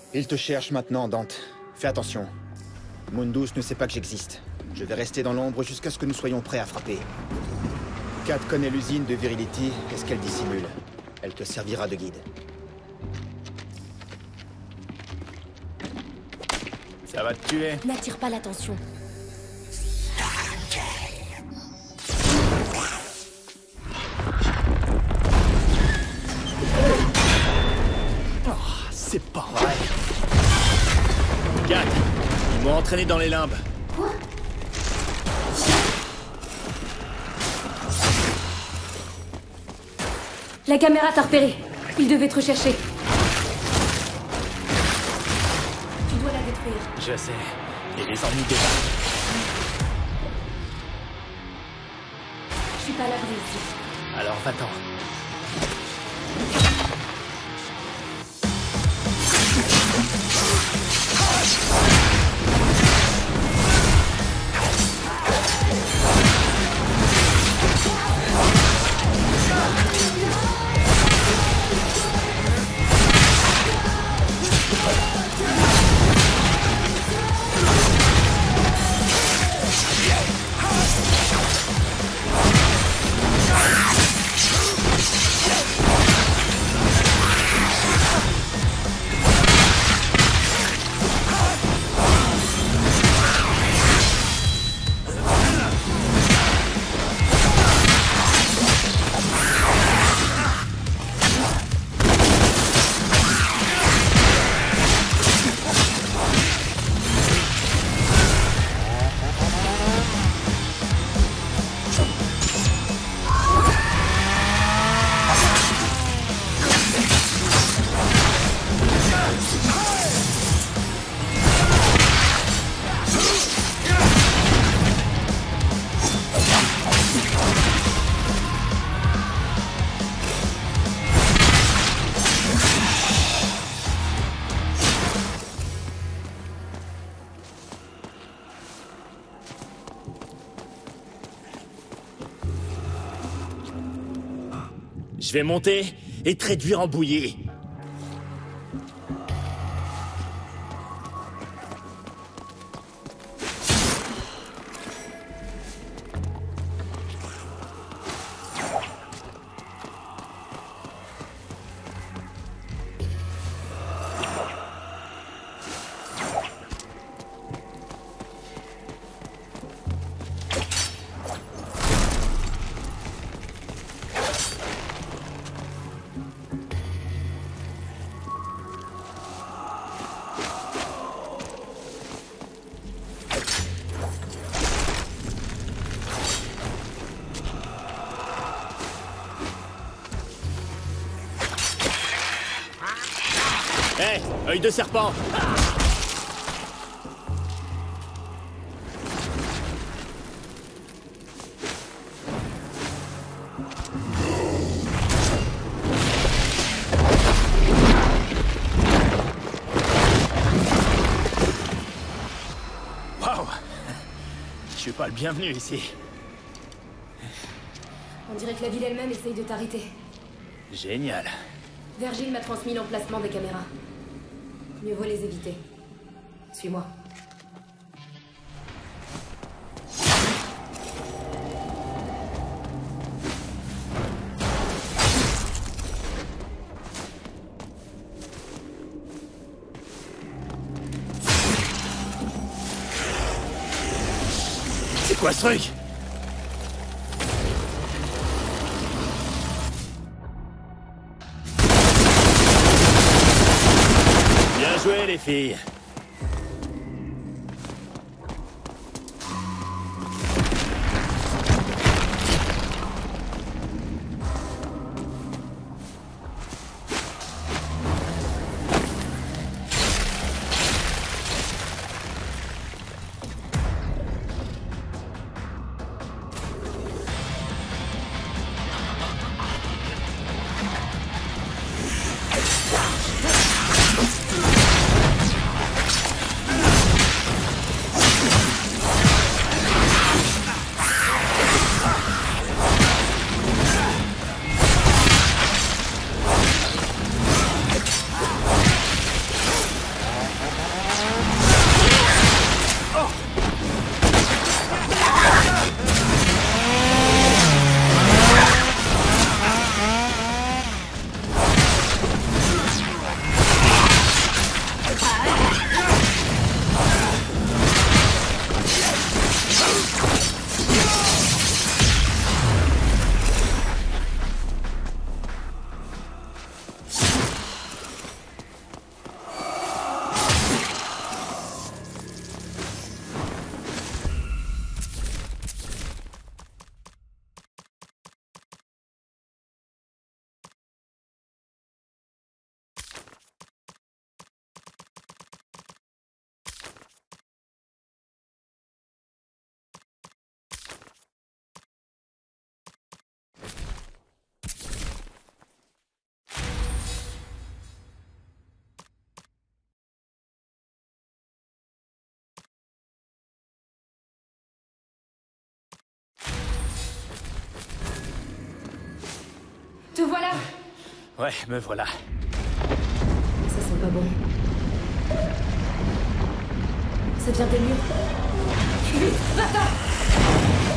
Il te cherche maintenant, Dante. Fais attention. Mundus ne sait pas que j'existe. Je vais rester dans l'ombre jusqu'à ce que nous soyons prêts à frapper. Kat connaît l'usine de Virility et ce qu'elle dissimule. Elle te servira de guide. Ça va te tuer. N'attire pas l'attention. Oh, c'est pas vrai. Kat, ils m'ont entraîné dans les limbes. Quoi? La caméra t'a repéré. Il devait te rechercher. Tu dois la détruire. Je sais. Et les ennuis débarquent. Je suis pas à l'abri ici. Alors va-t'en. Je vais monter et te réduire en bouillie. Hé, œil de serpent! Waouh! Je suis pas le bienvenu ici. On dirait que la ville elle-même essaye de t'arrêter. Génial. Virgile m'a transmis l'emplacement des caméras. Mieux vaut les éviter. Suis-moi. C'est quoi ce truc? Bien joué les filles. Te voilà! Ouais, me voilà. Ça sent pas bon. Ça vient des murs. Vite, va-t'en!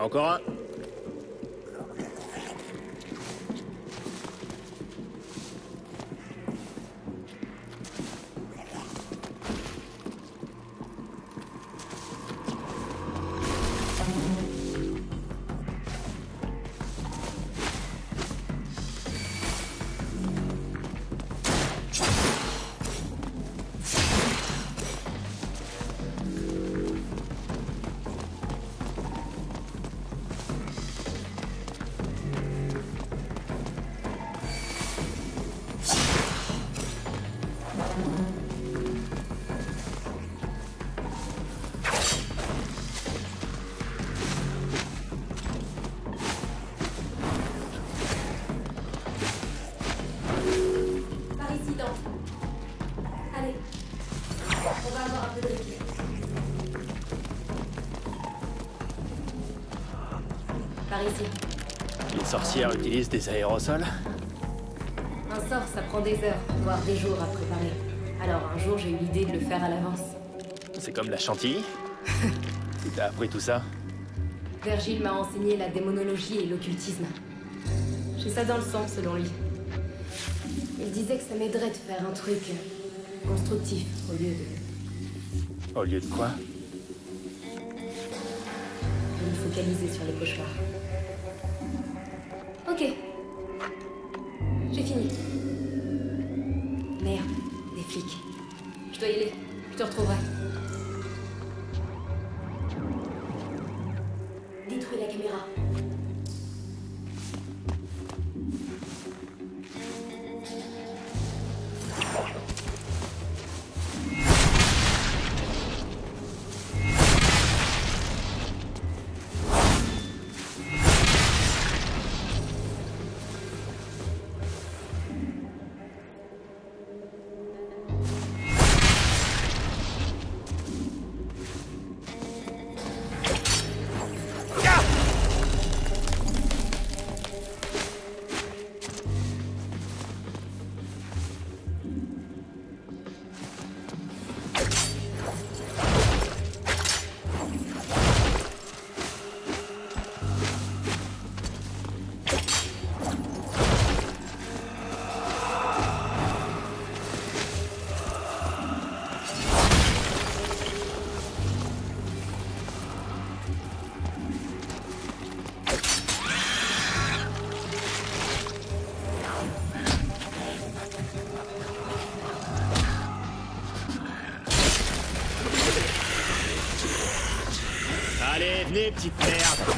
Encore un. Par ici, Dante. Allez. On va avoir un peu de répit. Par ici. Les sorcières utilisent des aérosols? Un sort, ça prend des heures, voire des jours à préparer. Alors un jour, j'ai eu l'idée de le faire à l'avance. C'est comme la chantilly? Où t'as appris tout ça? Virgile m'a enseigné la démonologie et l'occultisme. J'ai ça dans le sang, selon lui. Il disait que ça m'aiderait de faire un truc constructif au lieu de Au lieu de quoi? me focaliser sur les cauchemars. Ok. J'ai fini. Merde, des flics. Je dois y aller. Je te retrouverai. Détruis la caméra. Allez, venez, petite merde!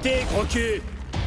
vérité, gros cul!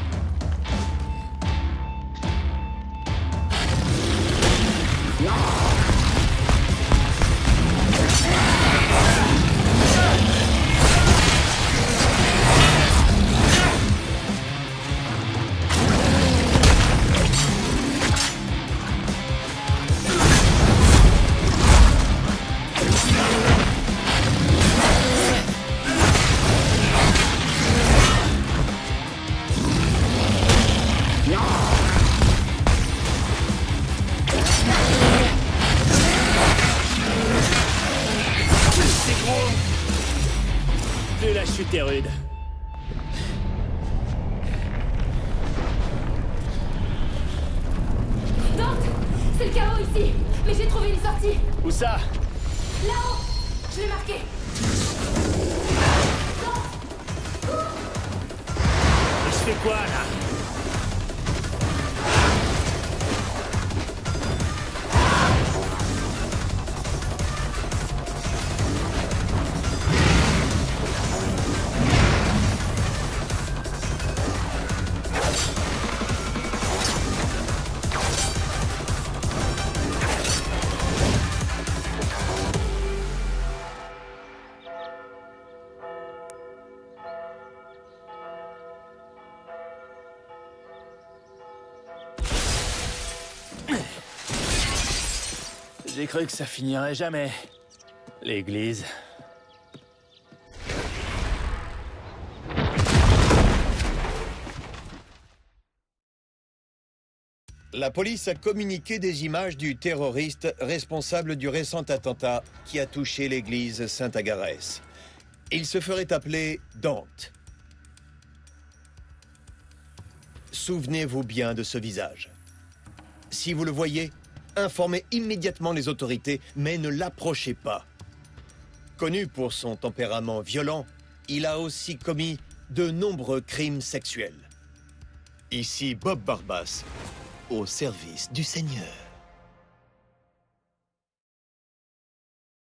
Plus la chute est rude. Dante, c'est le chaos ici, mais j'ai trouvé une sortie. Où ça? Là-haut, je l'ai marqué. Et je fais quoi, là? J'ai cru que ça finirait jamais. L'église. La police a communiqué des images du terroriste responsable du récent attentat qui a touché l'église Saint-Agarès. Il se ferait appeler Dante. Souvenez-vous bien de ce visage. Si vous le voyez, informez immédiatement les autorités, mais ne l'approchez pas. Connu pour son tempérament violent, il a aussi commis de nombreux crimes sexuels. Ici Bob Barbas, au service du Seigneur.